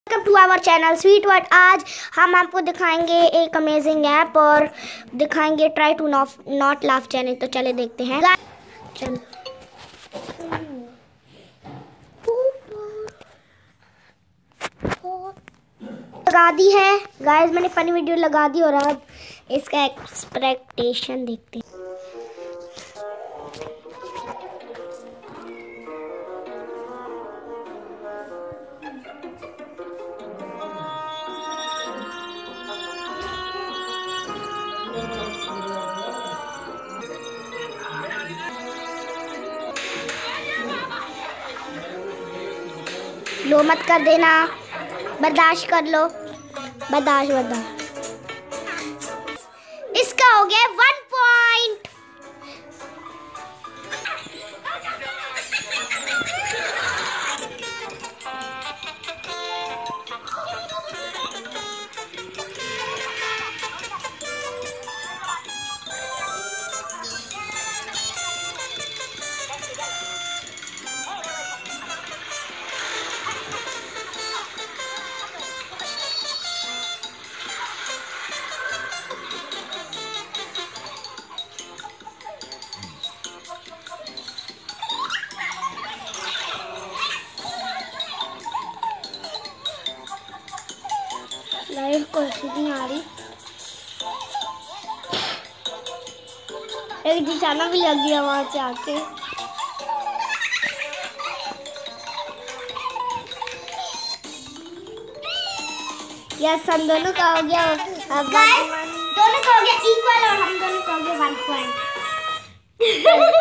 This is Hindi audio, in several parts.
Welcome to our channel sweet word. आज हम आपको दिखाएंगे एक अमेजिंग ऐप और दिखाएंगे try to not laugh channel. तो चले देखते हैं। लगा दी है गाइस, मैंने फनी वीडियो लगा दी और अब इसका एक्सपेक्टेशन देखते हैं। लो मत कर देना, बर्दाश्त कर लो, बर्दाश्त। इसका हो गया 1 पॉइंट। लाइव को नहीं आ रही, एक निशाना भी लग गया वहां से आके। यस, हम दोनों का हो गया, दोनों का हो गया इक्वल और हम दोनों का हो गया 1 पॉइंट।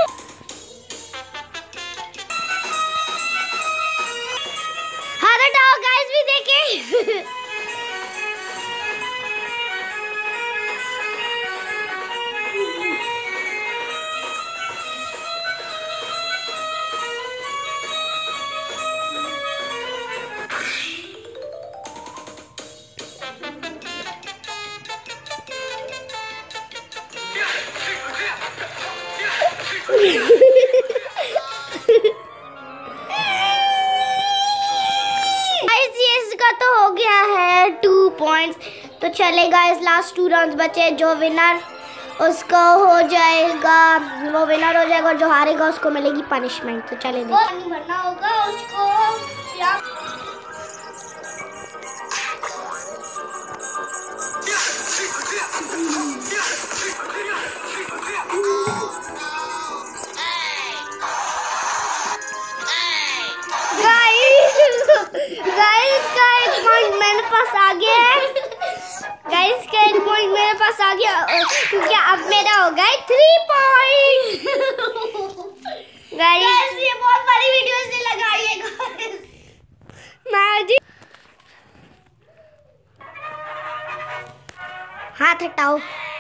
हाँ तो गाइस भी देखें। इसका तो हो गया है 2 पॉइंट्स। तो चले गाइस, लास्ट 2 राउंड्स बचे। जो विनर उसको हो जाएगा, वो विनर हो जाएगा और जो हारेगा उसको मिलेगी पनिशमेंट। तो चले पानी भरना होगा उसको। गाइस का 1 पॉइंट मेरे पास आ गया है। गाइस का 1 पॉइंट मेरे पास आ गया क्योंकि अब मेरा हो गया 3 पॉइंट। गाइस ये बहुत बड़ी वीडियो से लगाइएगा। मैं जी हाथ हटाओ।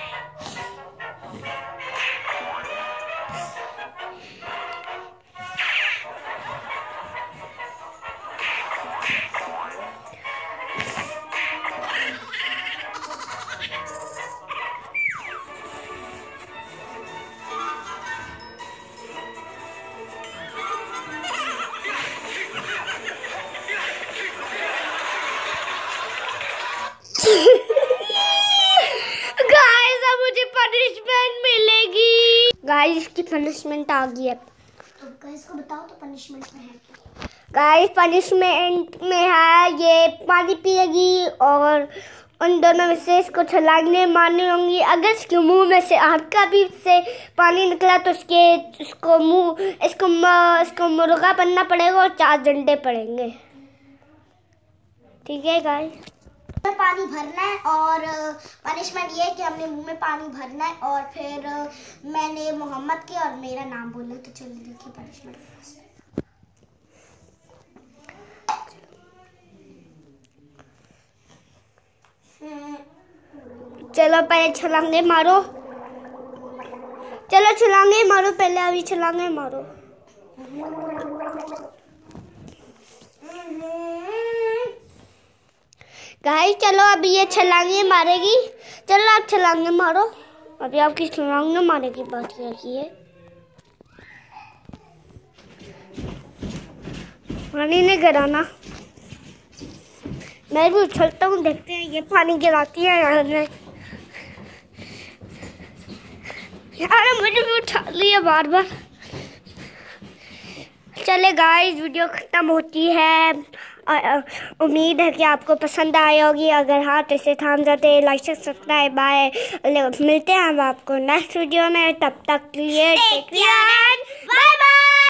गाइस अब मुझे पनिशमेंट मिलेगी। गाइस की पनिशमेंट आ गई है। तो गाइस को बताओ तो पनिशमेंट में है क्या? गाइस पनिशमेंट में है ये पानी पिएगी और उन दोनों में से इसको छलांगे मारनी होंगी। अगर इसके मुंह में से हल्का भी से पानी निकला तो इसको मुर्गा बनना पड़ेगा और 4 डंडे पड़ेंगे। ठीक है गाइस, पानी भरना है और पनिशमेंट ये है कि हमने मुंह में पानी भरना है और फिर मैंने मोहम्मद के और मेरा नाम बोला। तो चलिए देखिए पनिशमेंट। चलो पहले छलांगे मारो, चलो छलांगे मारो पहले, अभी छलांगे मारो। गाइस चलो अभी ये छलांगे मारेगी। चलो आप छलांगे मारो, अभी आपकी छलांगे मारेगी बात है। पानी नहीं गिराना। मैं भी उछलता हूँ, देखते हैं ये पानी गिराती है यार ने। यार मुझे भी उठा लिया बार बार। चले गाइस, वीडियो खत्म होती है। उम्मीद है कि आपको पसंद आई होगी। अगर हाँ तो इसे थाम जाते, लाइक सब्सक्राइब। बाय, मिलते हैं हम आपको नेक्स्ट वीडियो में। तब तक के लिए टेक केयर, बाय बाय।